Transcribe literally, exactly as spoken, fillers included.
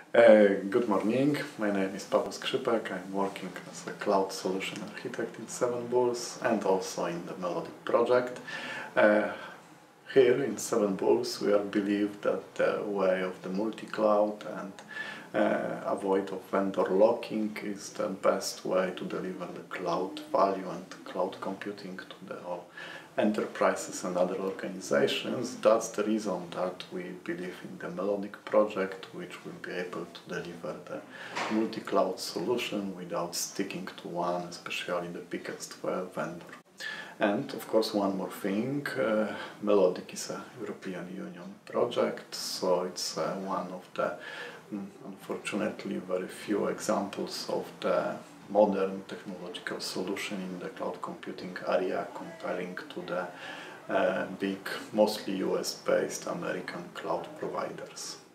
Uh, good morning, my name is Paweł Skrzypek. I'm working as a cloud solution architect in Seven Bulls and also in the Melodic project. Uh, here in Seven Bulls we are believe that the way of the multi-cloud and uh, avoid of vendor locking is the best way to deliver the cloud value and cloud computing to the whole enterprises and other organizations. That's the reason that we believe in the Melodic project, which will be able to deliver the multi-cloud solution without sticking to one, especially the biggest vendor. And of course, one more thing, uh, Melodic is a European Union project, so it's uh, one of the, mm, unfortunately, very few examples of the modern technological solution in the cloud computing area comparing to the uh, big, mostly U S based American cloud providers.